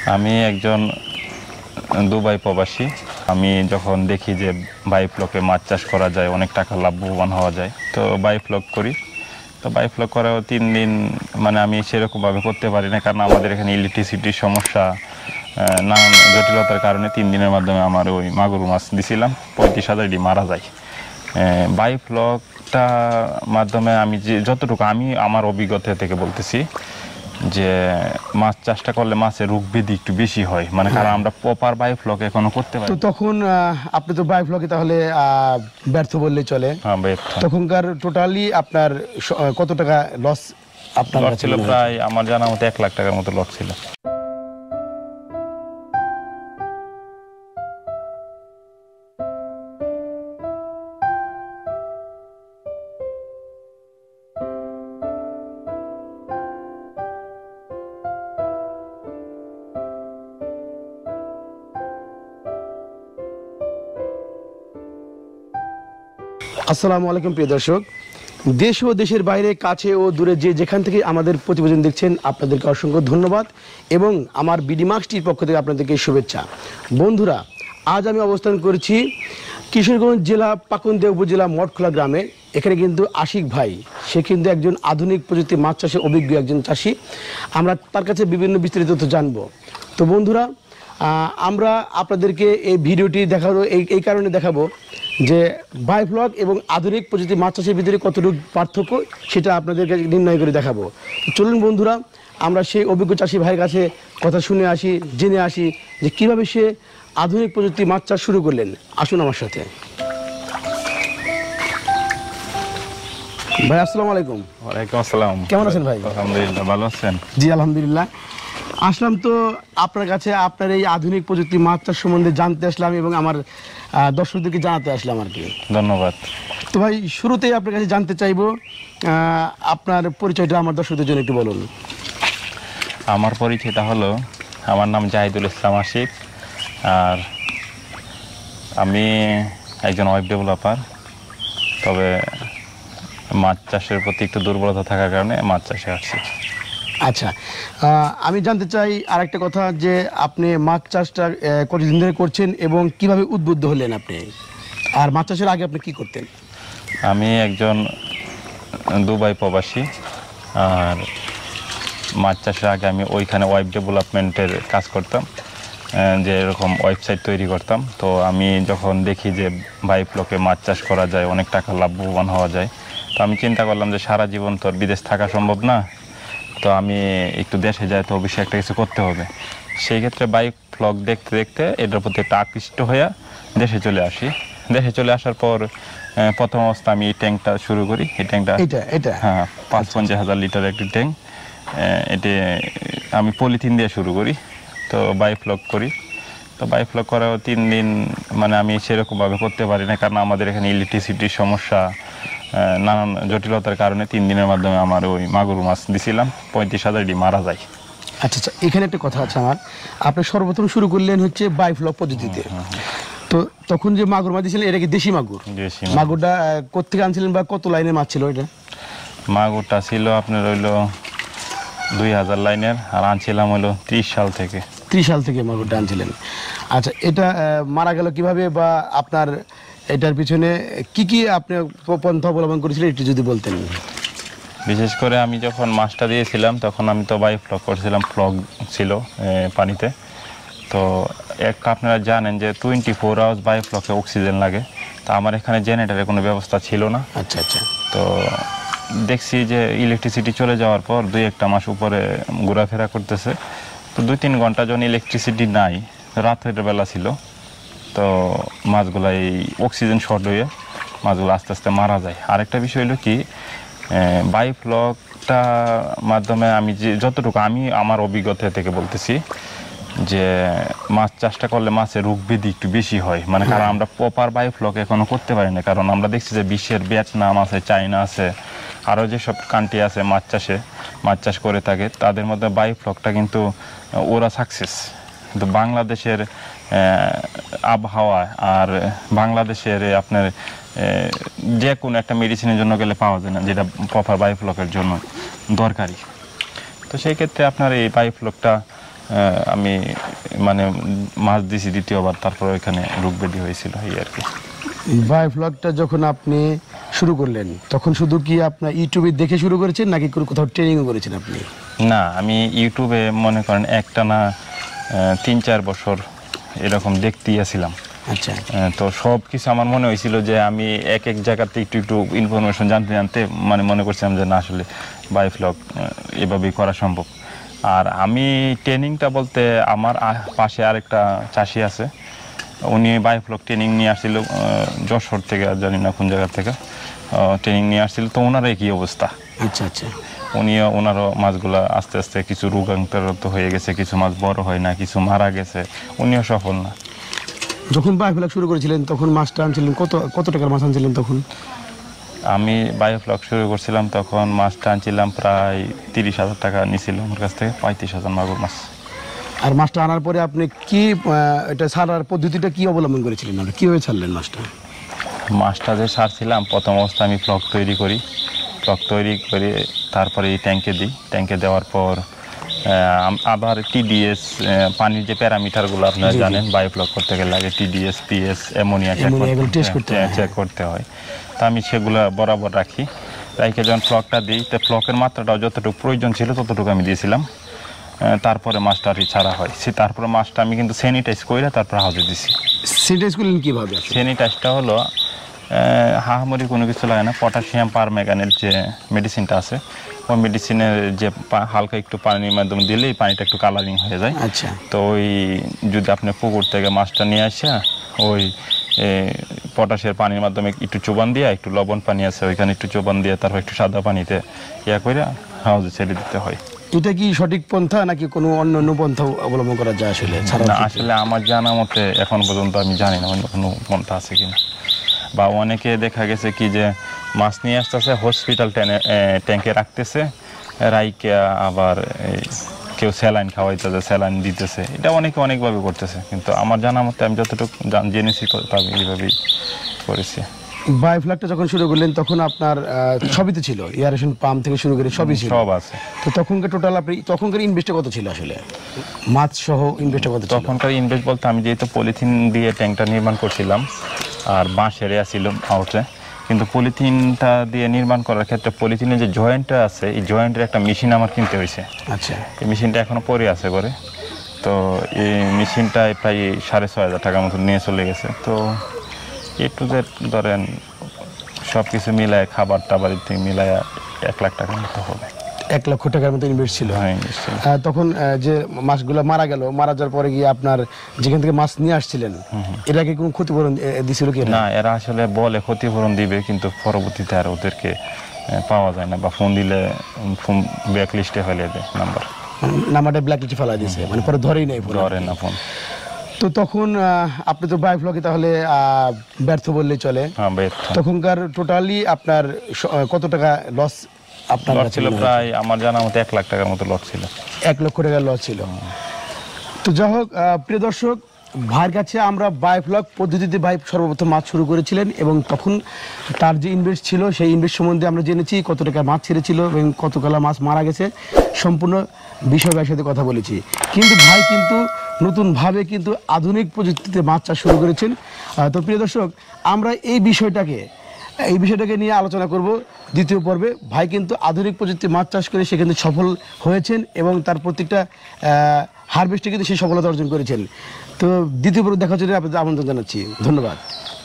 আমি একজন দুবাই প্রবাসী। আমি যখন দেখি যে বায়োফ্লকে মাছ চাষ করা যায়, অনেক টাকা লাভবান হওয়া যায়, তো বায়োফ্লক করি। তো বায়োফ্লক করাও 3 দিন মানে আমি সেরকমভাবে করতে পারি না, কারণ আমাদের এখানে ইলেকট্রিসিটির সমস্যা, নানান জটিলতার কারণে 3 দিনের মাধ্যমে আমার ওই মাগুর মাছ দিছিলাম 35,000টি মারা যায়। বায়োফ্লকটা মাধ্যমে আমি যে যতটুকু আমি আমার অভিজ্ঞতা থেকে বলতেছি যে মাছ চাষটা করলে মাছের রোগ ব্যাধি একটু বেশি হয়, মানে কারণ আমরা প্রপার বায়োফ্লক এখনো করতে পারি। তো তখন আপনি তো বায়োফ্লকে তাহলে ব্যর্থ বললেই চলে। হ্যাঁ, ব্যর্থ। তখনকার টোটালি আপনার কত টাকা লস আপনার ছিল? প্রায় আমার জানা মতো 1 লাখ টাকার মতো লস ছিল। আসসালামু আলাইকুম প্রিয় দর্শক, দেশ ও দেশের বাইরে, কাছে ও দূরে যে যেখান থেকে আমাদের প্রতিবেদন দেখছেন, আপনাদেরকে অসংখ্য ধন্যবাদ এবং আমার বিডিমাক্স টির পক্ষ থেকে আপনাদেরকে শুভেচ্ছা। বন্ধুরা, আজ আমি অবস্থান করছি কিশোরগঞ্জ জেলা পাকুন্দিয়া উপজেলা মঠখোলা গ্রামে। এখানে কিন্তু আশিক ভাই, সে কিন্তু একজন আধুনিক প্রযুক্তি মাছ চাষে অভিজ্ঞ একজন চাষি। আমরা তার কাছে বিভিন্ন বিস্তারিত তথ্য জানবো। তো বন্ধুরা, আমরা আপনাদেরকে এই ভিডিওটি দেখাবো এই কারণে দেখাবো যে বায়োফ্লক এবং আধুনিক প্রযুক্তি মাছ চাষের ভিতরে কতটুকু পার্থক্য, সেটা আপনাদেরকে নির্ণয় করে দেখাবো। চলুন বন্ধুরা, আমরা সেই অভিজ্ঞ চাষি ভাইয়ের কাছে কথা শুনে আসি, জেনে আসি যে কীভাবে সে আধুনিক প্রযুক্তি মাছ চাষ শুরু করলেন। আসুন আমার সাথে। ভাই আসসালামু আলাইকুম। ওয়ালাইকুম আসসালাম। কেমন আছেন ভাই? আলহামদুলিল্লাহ, ভালো আছেন? জি আলহামদুলিল্লাহ। আসলাম তো আপনার কাছে, আপনার এই আধুনিক প্রযুক্তি মাছ চাষ সম্বন্ধে জানতে আসলাম এবং আমার দর্শকদেরকে জানাতে আসলাম আর কি। ধন্যবাদ। তো ভাই, শুরুতেই আপনার কাছে জানতে চাইবো, আপনার পরিচয়টা আমার দর্শকদের জন্য একটু বলুন। আমার পরিচয়টা হলো, আমার নাম জাহিদুল ইসলাম আশিক, আর আমি একজন ওয়েব ডেভেলপার। তবে মাছ চাষের প্রতি একটু দুর্বলতা থাকার কারণে মাছ চাষে আসছি। আচ্ছা, আমি জানতে চাই আরেকটা কথা, যে আপনি মাছ চাষটা কতদিন ধরে করছেন এবং কিভাবে উদ্বুদ্ধ হলেন আপনি, আর মাছ চাষের আগে আপনি কি করতেন? আমি একজন দুবাই প্রবাসী, আর মাছ চাষের আগে আমি ওইখানে ওয়েব ডেভেলপমেন্টের কাজ করতাম, যে এরকম ওয়েবসাইট তৈরি করতাম। তো আমি যখন দেখি যে বায়োফ্লকে মাছ চাষ করা যায়, অনেক টাকা লাভবান হওয়া যায়, তো আমি চিন্তা করলাম যে সারা জীবন তো বিদেশ থাকা সম্ভব না, তো আমি একটু দেশে যাই, তো অবশ্যই একটা কিছু করতে হবে। সেই ক্ষেত্রে বায়োফ্লক দেখতে দেখতে এটার প্রতি একটা আকৃষ্ট হয়ে দেশে চলে আসি। দেশে চলে আসার পর প্রথম অবস্থা আমি এই ট্যাঙ্কটা শুরু করি। এই ট্যাঙ্কটা হ্যাঁ ৫-৫০ লিটার একটি ট্যাঙ্ক। এটি আমি পলিথিন দিয়ে শুরু করি, তো বায়োফ্লক করি। তো বায়োফ্লক করাও 3 দিন মানে আমি সেরকমভাবে করতে পারি না, কারণ আমাদের এখানে ইলেকট্রিসিটির সমস্যা, নানান জটিলতার কারণে 3 দিনের মাধ্যমে আমার ওই মাগুর মাছ দিছিলাম 35,000টি মারা যায়। আচ্ছা আচ্ছা, এখানে একটা কথা আছে আমার। আপনি সর্বপ্রথম শুরু করলেন হচ্ছে বায়োফ্লক পদ্ধতিতে। তো তখন যে মাগুর মাছ দিয়েছিলেন, এটা কি দেশি মাগুর? মাগুরটা কোথেকে আনছিলেন বা কত লাইনের মাছ ছিল এটা? মাগুরটা ছিল আপনার হইলো 2000 লাইনের, আর আনছিলাম হইলো 30 সাল থেকে। 30 সাল থেকে মাগুরটা আনছিলেন। আচ্ছা, এটা মারা গেল কিভাবে, বা আপনার এটার পিছনে কি কি আপনি পন্থা অবলম্বন করেছিলেন একটু যদি বলতেন। বিশেষ করে আমি যখন মাছটা দিয়েছিলাম তখন আমি তো বায়োফ্লক করছিলাম, ফ্লগ ছিল পানিতে। তো আপনারা জানেন যে 24 আওয়ার্স বায়োফ্লকে অক্সিজেন লাগে, তো আমার এখানে জেনারেটরের কোনো ব্যবস্থা ছিল না। আচ্ছা আচ্ছা। তো দেখছি যে ইলেকট্রিসিটি চলে যাওয়ার পর 2-1 মাস উপরে ঘোরাফেরা করতেছে, তো 2-3 ঘন্টা যখন ইলেকট্রিসিটি নাই, রাতের বেলা ছিল, তো মাছগুলো এই অক্সিজেন শর্ট হয়ে মাছগুলো আস্তে আস্তে মারা যায়। আরেকটা বিষয় হলো কি, বায়োফ্লকটা মাধ্যমে আমি যে যতটুকু আমি আমার অভিজ্ঞতা থেকে বলতেছি যে মাছ চাষটা করলে মাছের রোগ ব্যাধি একটু বেশি হয়, মানে কারণ আমরা প্রপার বায়োফ্লক এখনো করতে পারি না, কারণ আমরা দেখছি যে বিশ্বের ভিয়েতনাম আছে, চায়না আছে, আরও যেসব কান্ট্রি আছে মাছ চাষ করে থাকে, তাদের মধ্যে বায়োফ্লকটা কিন্তু ওরা সাকসেস। কিন্তু বাংলাদেশের আবহাওয়া আর বাংলাদেশের আপনার যে কোনো একটা মেডিসিনের জন্য গেলে পাওয়া যায় না, যেটা প্রপার বায়োফ্লকের জন্য দরকারি। তো সেই ক্ষেত্রে আপনার এই বায়োফ্লকটা আমি মানে মাছ দিছি দ্বিতীয়বার, তারপর ওইখানে রোগ ব্যাধি হয়েছিল এই আর কি। বায়োফ্লগটা যখন আপনি শুরু করলেন তখন শুধু কি আপনার ইউটিউবে দেখে শুরু করেছেন নাকি কোথাও ট্রেনিংও করেছেন আপনি? না, আমি ইউটিউবে মনে করেন একটানা 3-4 বছর এরকম দেখতেই আসছিলাম। আচ্ছা। তো সব কিছু আমার মনে হয়েছিল যে আমি এক এক জায়গাতে একটু একটু ইনফরমেশন জানতে জানতে মানে মনে করছিলাম যে না, আসলে বায়োফ্লগ এভাবেই করা সম্ভব। আর আমি ট্রেনিংটা বলতে আমার পাশে আরেকটা চাষি আছে, উনি বায়োফ্লগ ট্রেনিং নিয়ে আসছিল যশোর থেকে, জানি না কোন জায়গা থেকে ট্রেনিং নিয়ে আসছিল। তো ওনার একই অবস্থা। আচ্ছা আচ্ছা। ওনারও মাছগুলা আস্তে আস্তে কিছু রোগাক্রান্ত হয়ে গেছে, কিছু মাছ বড় হয় না, কিছু মারা গেছে, উনিও সফল না। যখন বায়োফ্লগ শুরু করেছিলেন তখন মাছটা আনছিলেন কত টাকার মাছ আনছিলেন তখন? আমি বায়োফ্লগ শুরু করছিলাম তখন মাছটা আনছিলাম প্রায় 30,000 টাকা নিয়েছিল আমার কাছ থেকে, 35,000 মাগুর মাছ। আর মাছটা আনার পরে আপনি কি এটা ছাড়ার পদ্ধতিটা কি অবলম্বন করেছিলেন, আপনি কীভাবে ছাড়লেন মাছটা? মাছটা যে ছাড়ছিলাম প্রথম অবস্থায় আমি ফ্লগ তৈরি করি, ফ্লগ তৈরি করে তারপরে এই ট্যাঙ্কে দিই। ট্যাঙ্কে দেওয়ার পর আবার টিডিএস, পানির যে প্যারামিটারগুলো আপনারা জানেন বায়োফ্লগ করতে গেলে লাগে টিডিএস, পিএস, অ্যামোনিয়া চেক করতে হয়। তা আমি সেগুলো বরাবর রাখি। রাইকে যখন ফ্লগটা দিই, তো ফ্লগের মাত্রাটাও যতটুকু প্রয়োজন ছিল ততটুকু আমি দিয়েছিলাম। তারপরে মাছটা আর ছাড়া হয়, তারপরে মাছটা আমি কিন্তু স্যানিটাইজ করে তারপর হাউজে দিছি। স্যানিটাইজ করলেন কীভাবে? স্যানিটাইজটা হলো হাহামরি কোনো কিছু লাগে না, পটাশিয়াম পারম্যাঙ্গানেট যে মেডিসিনটা আছে, ওই মেডিসিনের যে হালকা একটু পানির মাধ্যমে দিলেই পানিটা একটু কালারিং হয়ে যায়। আচ্ছা। তো ওই যদি আপনি পুকুর থেকে মাছটা নিয়ে আসে, ওই পটাশের পানির মাধ্যমে একটু চোবান দিয়ে, একটু লবণ পানি আছে ওইখানে একটু চোবান দিয়ে, তারপর একটু সাদা পানিতে করে হাউজে ছেড়ে দিতে হয়। এটা কি সঠিক পন্থা নাকি কোনো অন্য পন্থা অবলম্বন করা যায় আসলে? না, আসলে আমার জানা মতে এখন পর্যন্ত আমি জানি না অন্য কোনো পন্থা আছে কিনা। বা অনেকে দেখা গেছে কি যে মাছ নিয়ে আসতেছে, হসপিটাল ট্যাঙ্কে রাখতেছে, রাইকে আবার কেউ স্যালাইন খাওয়াইতেছে, স্যালাইন দিতেছে, এটা অনেকে অনেকভাবে করতেছে। কিন্তু আমার জানা মতে আমি যতটুকু জেনেছি আমি এইভাবেই করেছি। বায়োফ্লগটা যখন শুরু করলেন তখন আপনার সবই তো ছিল, এয়ারেশন পাম্প থেকে শুরু করে সবই ছিল, সব আছে। তো তখনকার টোটাল আপনি তখনকার ইনভেস্টটা কত ছিল আসলে, মাছ সহ ইনভেস্টটা কত ছিল? তখনকার ইনভেস্ট বলতে আমি যেহেতু পলিথিন দিয়ে ট্যাঙ্কটা নির্মাণ করছিলাম আর বাঁশের ছিল আউটে, কিন্তু পলিথিনটা দিয়ে নির্মাণ করার ক্ষেত্রে পলিথিনের যে জয়েন্টটা আছে, এই জয়েন্টের একটা মেশিন আমার কিনতে হয়েছে। আচ্ছা। এই মেশিনটা এখনো পরে আছে ঘরে। তো এই মেশিনটায় প্রায় 6,500 টাকার মতো নিয়ে চলে গেছে। তো একটু ধরেন সব কিছু মিলায়, খাবার টাবার মিলায় 1 লাখ টাকার মতো হবে। 1 লক্ষ টাকার মতো ইনভেস্ট ছিল। হ্যাঁ, তখন যে মাছগুলো মারা গেল, মারা যাওয়ার পরে গিয়ে আপনার যেখান থেকে মাছ নিয়ে আসছিলেন এরা কি কোনো ক্ষতিপূরণ দিছিল কি? না, এরা আসলে বলে ক্ষতিপূরণ দিবে, কিন্তু পরবর্তীতে আর ওদেরকে পাওয়া যায় না, বা ফোন দিলে ফোন ব্ল্যাক লিস্টে ফেলে দেয়, নাম্বারটা ব্ল্যাক লিস্টে ফেলা দিয়েছে, মানে পরে ধরেই নেই, ধরে না ফোন। তো তখন আপনি তো বায়োফ্লগে তাহলে ব্যর্থ বললেই চলে। হ্যাঁ, ব্যর্থ। তখনকার টোটালি আপনার কত টাকা লস? আপনার ছিল প্রায় আমার জানা মতো 1 লাখ টাকার মতো লস ছিল। 1 লক্ষ টাকার লস ছিল। তো যাই হোক, প্রিয় দর্শক, ভাইয়ের কাছে আমরা বায়োফ্লগ পদ্ধতিতে ভাই সর্বপ্রথম মাছ শুরু করেছিলেন, এবং তখন তার যে ইনভেস্ট ছিল সেই ইনভেস্ট সম্বন্ধে আমরা জেনেছি, কত টাকা মাছ ছেড়েছিল এবং কত কালা মাছ মারা গেছে, সম্পূর্ণ বিষয় ভাইয়ের সাথে কথা বলেছি। কিন্তু ভাই কিন্তু নতুনভাবে কিন্তু আধুনিক প্রযুক্তিতে মাছ চাষ শুরু করেছেন। তো প্রিয় দর্শক, আমরা এই বিষয়টাকে নিয়ে আলোচনা করব দ্বিতীয় পর্বে। ভাই কিন্তু আধুনিক প্রযুক্তি মাছ চাষ করে সে কিন্তু সফল হয়েছেন এবং তার প্রত্যেকটা হারভেস্টে কিন্তু সে সফলতা অর্জন করেছেন। তো দ্বিতীয় পর্বে দেখার জন্য আপনাদের আমন্ত্রণ জানাচ্ছি। ধন্যবাদ।